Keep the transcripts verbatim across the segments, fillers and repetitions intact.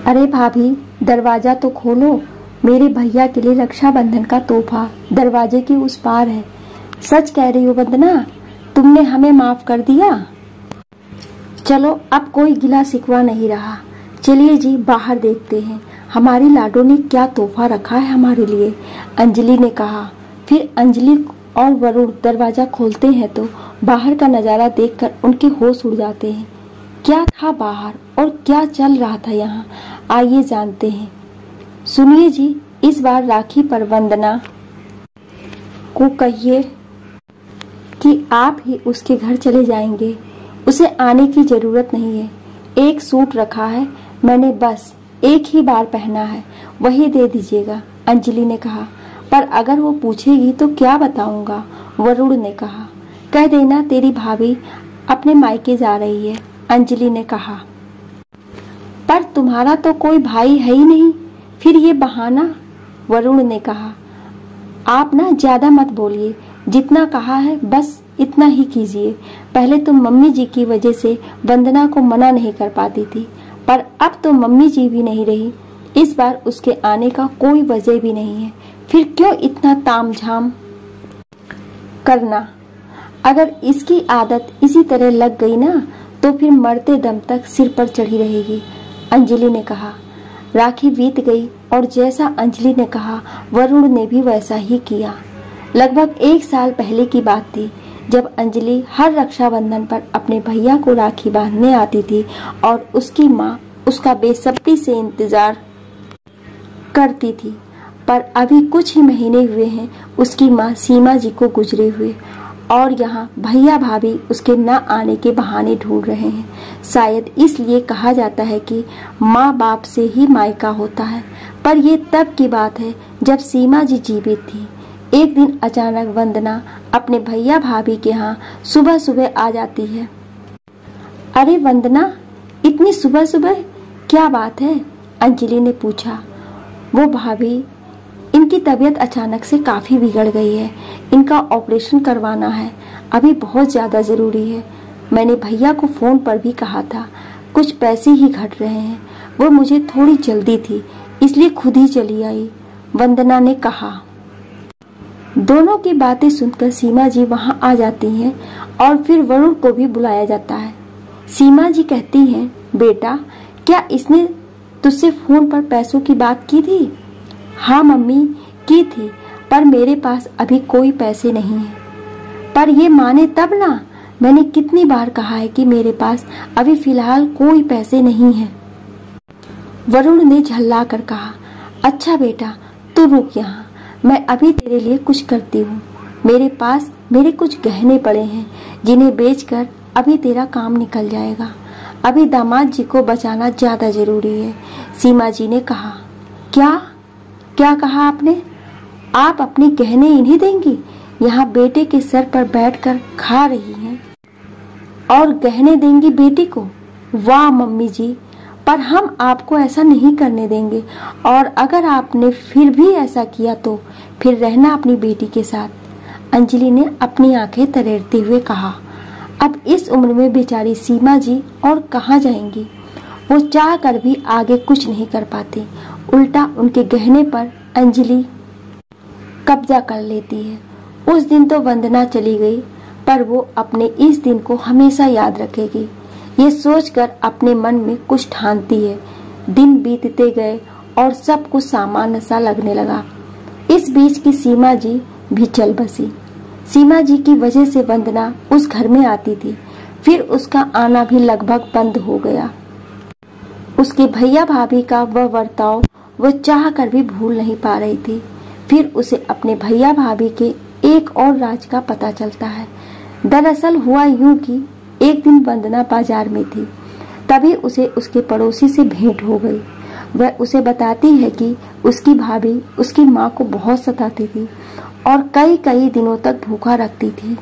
अरे भाभी, दरवाजा तो खोलो। मेरे भैया के लिए रक्षाबंधन का तोहफा दरवाजे के उस पार है। सच कह रही हो वंदना, तुमने हमें माफ कर दिया। चलो अब कोई गिला शिकवा नहीं रहा। चलिए जी बाहर देखते हैं हमारी लाडो ने क्या तोहफा रखा है हमारे लिए, अंजलि ने कहा। फिर अंजलि और वरुण दरवाजा खोलते हैं तो बाहर का नजारा देखकर उनके होश उड़ जाते हैं। क्या था बाहर और क्या चल रहा था यहाँ, आइए जानते हैं। सुनिए जी, इस बार राखी पर वंदना को कहिए कि आप ही उसके घर चले जाएंगे। उसे आने की जरूरत नहीं है। एक सूट रखा है मैंने, बस एक ही बार पहना है, वही दे दीजिएगा, अंजलि ने कहा। पर अगर वो पूछेगी तो क्या बताऊंगा, वरुण ने कहा। कह देना तेरी भाभी अपने मायके जा रही है, अंजलि ने कहा। पर तुम्हारा तो कोई भाई है ही नहीं, फिर ये बहाना, वरुण ने कहा। आप ना ज्यादा मत बोलिए, जितना कहा है बस इतना ही कीजिए। पहले तो मम्मी जी की वजह से वंदना को मना नहीं कर पाती थी, पर अब तो मम्मी जी भी नहीं रही। इस बार उसके आने का कोई वजह भी नहीं है, फिर क्यों इतना तामझाम करना। अगर इसकी आदत इसी तरह लग गई ना तो फिर मरते दम तक सिर पर चढ़ी रहेगी, अंजलि ने कहा। राखी बीत गई और जैसा अंजलि ने कहा वरुण ने भी वैसा ही किया। लगभग एक साल पहले की बात थी जब अंजलि हर रक्षाबंधन पर अपने भैया को राखी बांधने आती थी और उसकी माँ उसका बेसब्री से इंतजार करती थी। पर अभी कुछ ही महीने हुए हैं उसकी माँ सीमा जी को गुजरे हुए, और यहाँ भैया भाभी उसके न आने के बहाने ढूंढ रहे हैं। शायद इसलिए कहा जाता है कि माँ बाप से ही मायका होता है। पर ये तब की बात है जब सीमा जी जीवित थी। एक दिन अचानक वंदना अपने भैया भाभी के यहाँ सुबह सुबह आ जाती है। अरे वंदना, इतनी सुबह सुबह क्या बात है, अंजलि ने पूछा। वो भाभी, इनकी तबीयत अचानक से काफी बिगड़ गई है, इनका ऑपरेशन करवाना है, अभी बहुत ज्यादा जरूरी है। मैंने भैया को फोन पर भी कहा था, कुछ पैसे ही घट रहे हैं, वो मुझे थोड़ी जल्दी थी इसलिए खुद ही चली आई, वंदना ने कहा। दोनों की बातें सुनकर सीमा जी वहां आ जाती हैं और फिर वरुण को भी बुलाया जाता है। सीमा जी कहती हैं, बेटा क्या इसने तुझसे फोन पर पैसों की बात की थी? हाँ मम्मी, की थी, पर मेरे पास अभी कोई पैसे नहीं है। पर ये माने तब ना, मैंने कितनी बार कहा है कि मेरे पास अभी फिलहाल कोई पैसे नहीं है, वरुण ने झल्ला कर कहा। अच्छा बेटा तू रुक यहाँ, मैं अभी तेरे लिए कुछ करती हूँ। मेरे पास मेरे कुछ गहने पड़े हैं जिन्हें बेचकर अभी तेरा काम निकल जाएगा। अभी दामाद जी को बचाना ज्यादा जरूरी है, सीमा जी ने कहा। क्या क्या कहा आपने? आप अपने गहने इन्हें देंगी? यहाँ बेटे के सर पर बैठकर खा रही हैं और गहने देंगी बेटी को? वाह मम्मी जी, पर हम आपको ऐसा नहीं करने देंगे, और अगर आपने फिर भी ऐसा किया तो फिर रहना अपनी बेटी के साथ, अंजलि ने अपनी आंखें तरेरते हुए कहा। अब इस उम्र में बेचारी सीमा जी और कहाँ जाएंगी। वो चाह कर भी आगे कुछ नहीं कर पाती, उल्टा उनके गहने पर अंजलि कब्जा कर लेती है। उस दिन तो वंदना चली गई, पर वो अपने इस दिन को हमेशा याद रखेगी। ये सोचकर अपने मन में कुछ ठानती है। दिन बीतते गए और सब कुछ सामान्य सा लगने लगा। इस बीच की सीमा जी भी चल बसी। सीमा जी की वजह से वंदना उस घर में आती थी, फिर उसका आना भी लगभग बंद हो गया। उसके भैया भाभी का वह वर्ताव वो चाह कर भी भूल नहीं पा रही थी। फिर उसे अपने भैया भाभी के एक और राज का पता चलता है। दरअसल हुआ यूं कि एक दिन वंदना बाजार में थी, तभी उसे उसके पड़ोसी से भेंट हो गई। वह उसे बताती है कि उसकी भाभी उसकी माँ को बहुत सताती थी और कई कई दिनों तक भूखा रखती थी।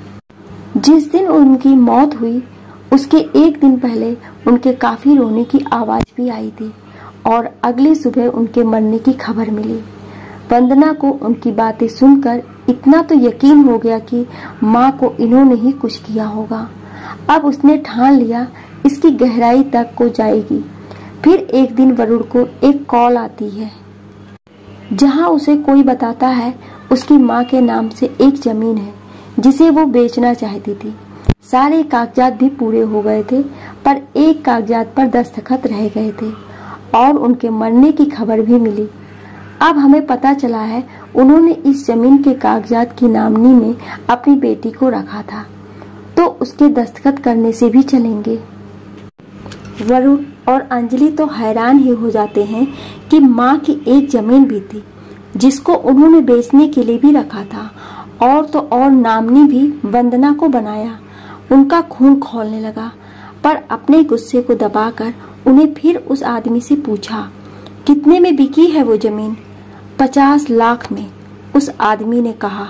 जिस दिन उनकी मौत हुई उसके एक दिन पहले उनके काफी रोने की आवाज भी आई थी और अगली सुबह उनके मरने की खबर मिली। वंदना को उनकी बातें सुनकर इतना तो यकीन हो गया कि माँ को इन्होंने ही कुछ किया होगा। अब उसने ठान लिया इसकी गहराई तक को जाएगी। फिर एक दिन वरुण को एक कॉल आती है जहां उसे कोई बताता है उसकी माँ के नाम से एक जमीन है जिसे वो बेचना चाहती थी। सारे कागजात भी पूरे हो गए थे पर एक कागजात पर दस्तखत रह गए थे और उनके मरने की खबर भी मिली। अब हमें पता चला है उन्होंने इस जमीन के कागजात की नामनी में अपनी बेटी को रखा था, तो उसके दस्तखत करने से भी चलेंगे। वरुण और अंजलि तो हैरान ही हो जाते हैं कि माँ की एक जमीन भी थी जिसको उन्होंने बेचने के लिए भी रखा था और तो और नामनी भी वंदना को बनाया। उनका खून खौलने लगा पर अपने गुस्से को दबाकर उन्हें फिर उस आदमी से पूछा, कितने में बिकी है वो जमीन? पचास लाख में, उस आदमी ने कहा।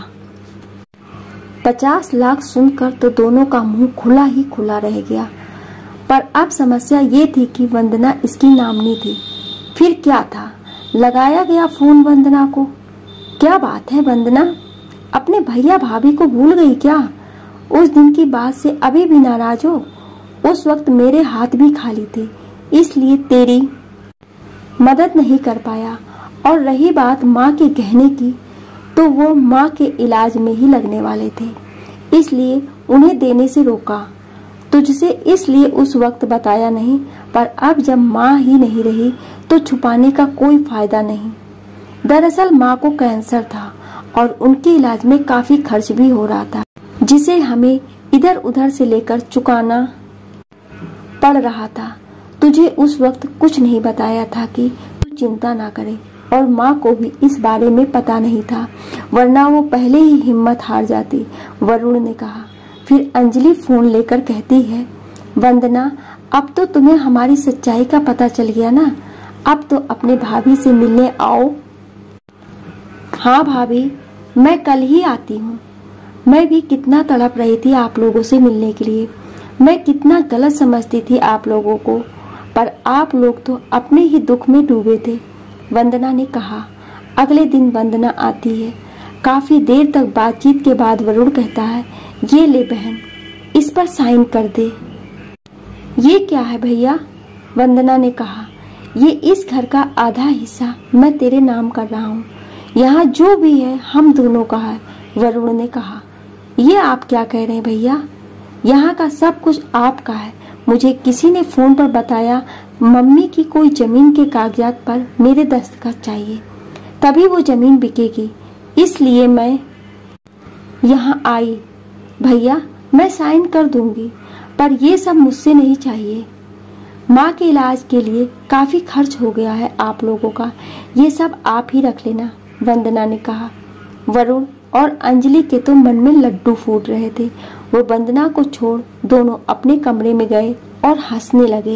पचास लाख सुनकर तो दोनों का मुंह खुला ही खुला रह गया। पर अब समस्या ये थी कि वंदना इसकी नामनी थी। फिर क्या था? लगाया गया फोन वंदना को। क्या बात है वंदना, अपने भैया भाभी को भूल गई क्या? उस दिन की बात से अभी भी नाराज हो? उस वक्त मेरे हाथ भी खाली थे, इसलिए तेरी मदद नहीं कर पाया। और रही बात माँ के गहने की, तो वो माँ के इलाज में ही लगने वाले थे, इसलिए उन्हें देने से रोका। तुझसे इसलिए उस वक्त बताया नहीं, पर अब जब माँ ही नहीं रही तो छुपाने का कोई फायदा नहीं। दरअसल माँ को कैंसर था और उनके इलाज में काफी खर्च भी हो रहा था, जिसे हमें इधर उधर से लेकर चुकाना पड़ रहा था। तुझे उस वक्त कुछ नहीं बताया था कि तू चिंता ना करे, और माँ को भी इस बारे में पता नहीं था, वरना वो पहले ही हिम्मत हार जाती, वरुण ने कहा। फिर अंजलि फोन लेकर कहती है, वंदना अब तो तुम्हें हमारी सच्चाई का पता चल गया ना, अब तो अपने भाभी से मिलने आओ। हाँ भाभी, मैं कल ही आती हूँ। मैं भी कितना तड़प रही थी आप लोगों से मिलने के लिए। मैं कितना गलत समझती थी आप लोगों को, पर आप लोग तो अपने ही दुख में डूबे थे, वंदना ने कहा। अगले दिन वंदना आती है। काफी देर तक बातचीत के बाद वरुण कहता है, ये ले बहन, इस पर साइन कर दे। ये क्या है भैया? वंदना ने कहा, ये इस घर का आधा हिस्सा मैं तेरे नाम कर रहा हूँ। यहाँ जो भी है हम दोनों का है, वरुण ने कहा। ये आप क्या कह रहे हैं भैया? यहाँ का सब कुछ आपका है। मुझे किसी ने फोन पर बताया मम्मी की कोई जमीन के कागजात पर मेरे दस्तखत चाहिए, तभी वो जमीन बिकेगी, इसलिए मैं यहाँ आई। भैया मैं साइन कर दूंगी, पर ये सब मुझसे नहीं चाहिए। माँ के इलाज के लिए काफी खर्च हो गया है आप लोगों का, ये सब आप ही रख लेना, वंदना ने कहा। वरुण और अंजलि के तो मन में लड्डू फूट रहे थे। वो वंदना को छोड़ दोनों अपने कमरे में गए और हंसने लगे।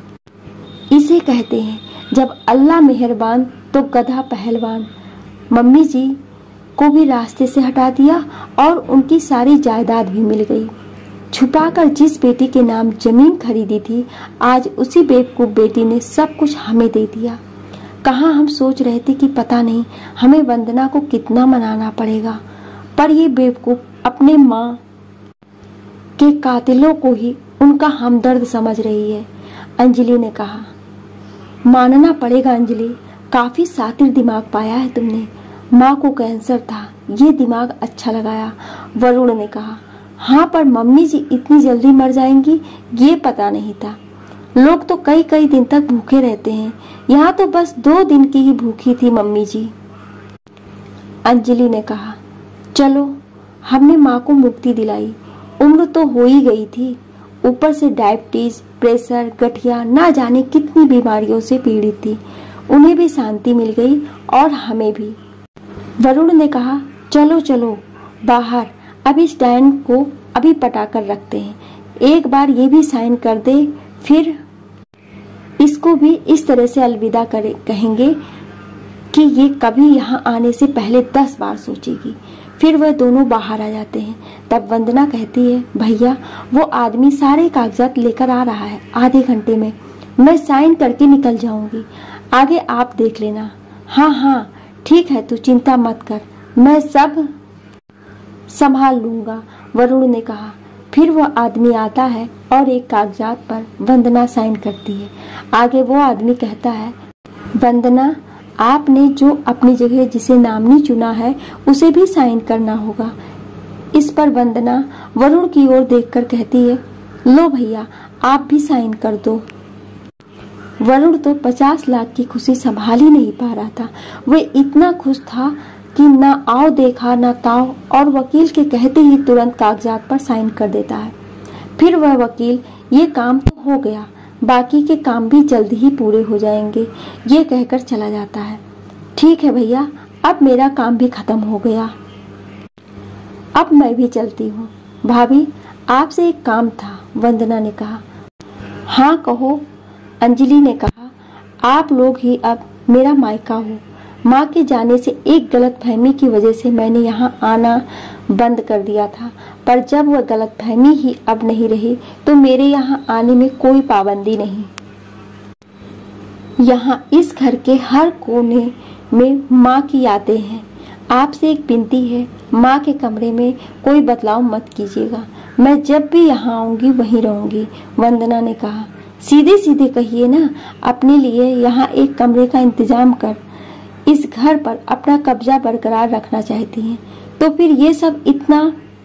इसे कहते हैं जब अल्लाह मेहरबान तो गधा पहलवान। मम्मी जी को भी रास्ते से हटा दिया और उनकी सारी जायदाद भी मिल गई। छुपाकर जिस बेटी के नाम जमीन खरीदी थी, आज उसी बेवकूफ बेटी ने सब कुछ हमें दे दिया। कहाँ हम सोच रहे थे कि पता नहीं हमें वंदना को कितना मनाना पड़ेगा, पर ये बेवकूफ अपने माँ के कातिलों को ही उनका हमदर्द समझ रही है, अंजलि ने कहा। मानना पड़ेगा अंजलि, काफी सातिर दिमाग पाया है तुमने। माँ को कैंसर था, ये दिमाग अच्छा लगाया, वरुण ने कहा। हाँ, पर मम्मी जी इतनी जल्दी मर जाएंगी ये पता नहीं था। लोग तो कई कई दिन तक भूखे रहते हैं, यहाँ तो बस दो दिन की ही भूखी थी मम्मी जी, अंजलि ने कहा। चलो, हमने माँ को मुक्ति दिलाई, उम्र तो हो ही गई थी, ऊपर से डायबिटीज, प्रेशर, गठिया, ना जाने कितनी बीमारियों से पीड़ित थी। उन्हें भी शांति मिल गई और हमें भी, वरुण ने कहा। चलो चलो बाहर, अब इस डायन को अभी पटा कर रखते हैं। एक बार ये भी साइन कर दे, फिर इसको भी इस तरह से अलविदा करे कहेंगे कि ये कभी यहाँ आने से पहले दस बार सोचेगी। फिर वह दोनों बाहर आ जाते हैं। तब वंदना कहती है, भैया वो आदमी सारे कागजात लेकर आ रहा है, आधे घंटे में मैं साइन करके निकल जाऊंगी, आगे आप देख लेना। हाँ हाँ ठीक है, तू चिंता मत कर, मैं सब संभाल लूंगा, वरुण ने कहा। फिर वह आदमी आता है और एक कागजात पर वंदना साइन करती है। आगे वो आदमी कहता है, वंदना, आपने जो अपनी जगह जिसे नामनी चुना है उसे भी साइन करना होगा। इस पर वंदना वरुण की ओर देखकर कहती है, लो भैया, आप भी साइन कर दो। वरुण तो पचास लाख की खुशी संभाल ही नहीं पा रहा था। वह इतना खुश था कि ना आओ देखा ना ताओ, और वकील के कहते ही तुरंत कागजात पर साइन कर देता है। फिर वह वकील, ये काम तो हो गया, बाकी के काम भी जल्द ही पूरे हो जाएंगे, ये कहकर चला जाता है। ठीक है भैया, अब मेरा काम भी खत्म हो गया, अब मैं भी चलती हूँ। भाभी, आपसे एक काम था, वंदना ने कहा। हाँ कहो, अंजलि ने कहा। आप लोग ही अब मेरा मायका हो। माँ के जाने से एक गलतफहमी की वजह से मैंने यहाँ आना बंद कर दिया था, पर जब वह गलतफहमी ही अब नहीं रही तो मेरे यहाँ आने में कोई पाबंदी नहीं। यहाँ इस घर के हर कोने में माँ की यादें हैं। आपसे एक विनती है, माँ के कमरे में कोई बदलाव मत कीजिएगा। मैं जब भी यहाँ आऊंगी वहीं रहूंगी, वंदना ने कहा। सीधे सीधे कहिए ना, अपने लिए यहाँ एक कमरे का इंतजाम कर। इस घर पर अपना कब्जा बरकरार रखना चाहती हैं, तो फिर ये सब इतना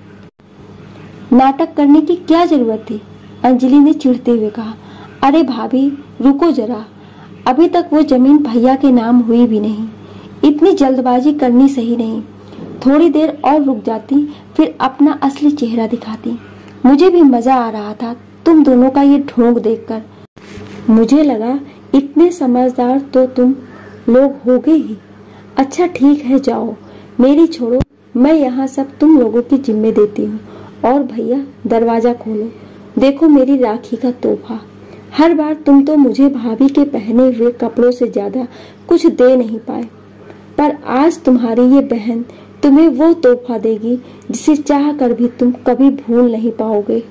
नाटक करने की क्या जरूरत थी? अंजलि ने चिढ़ते हुए कहा। अरे भाभी, रुको जरा, अभी तक वो जमीन भैया के नाम हुई भी नहीं। इतनी जल्दबाजी करनी सही नहीं। थोड़ी देर और रुक जाती, फिर अपना असली चेहरा दिखाती। मुझे भी मजा आ रहा था तुम दोनों का ये ढोंग देखकर। मुझे लगा इतने समझदार तो तुम लोग होगे ही। अच्छा ठीक है, जाओ, मेरी छोड़ो, मैं यहाँ सब तुम लोगों की जिम्मे देती हूँ। और भैया, दरवाजा खोलो, देखो मेरी राखी का तोहफा। हर बार तुम तो मुझे भाभी के पहने हुए कपड़ों से ज्यादा कुछ दे नहीं पाए, पर आज तुम्हारी ये बहन तुम्हें वो तोहफा देगी जिसे चाह कर भी तुम कभी भूल नहीं पाओगे।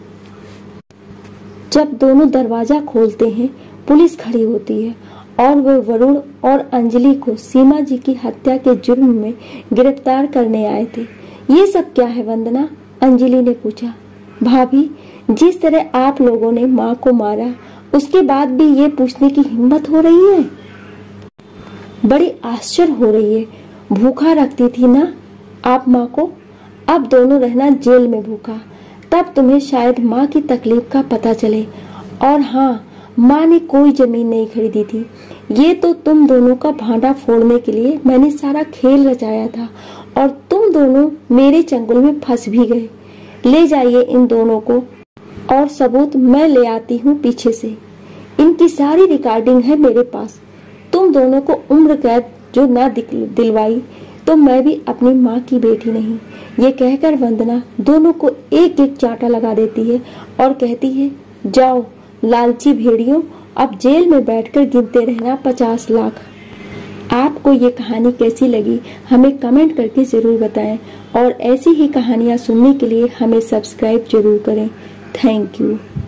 जब दोनों दरवाजा खोलते हैं, पुलिस खड़ी होती है और वे वरुण और अंजलि को सीमा जी की हत्या के जुर्म में गिरफ्तार करने आए थे। ये सब क्या है वंदना? अंजलि ने पूछा। भाभी, जिस तरह आप लोगों ने माँ को मारा, उसके बाद भी ये पूछने की हिम्मत हो रही है? बड़ी आश्चर्य हो रही है। भूखा रखती थी ना आप माँ को, अब दोनों रहना जेल में भूखा, तब तुम्हें शायद माँ की तकलीफ का पता चले। और हाँ, माँ ने कोई जमीन नहीं खरीदी थी। ये तो तुम दोनों का भांडा फोड़ने के लिए मैंने सारा खेल रचाया था, और तुम दोनों मेरे चंगुल में फंस भी गए। ले जाइए इन दोनों को, और सबूत मैं ले आती हूँ पीछे से। इनकी सारी रिकॉर्डिंग है मेरे पास। तुम दोनों को उम्र कैद जो ना दिलवाई तो मैं भी अपनी माँ की बेटी नहीं। ये कहकर वंदना दोनों को एक एक चांटा लगा देती है और कहती है, जाओ लालची भेड़ियों, अब जेल में बैठकर गिनते रहना पचास लाख। आपको ये कहानी कैसी लगी हमें कमेंट करके जरूर बताएं, और ऐसी ही कहानियाँ सुनने के लिए हमें सब्सक्राइब जरूर करें। Thank you.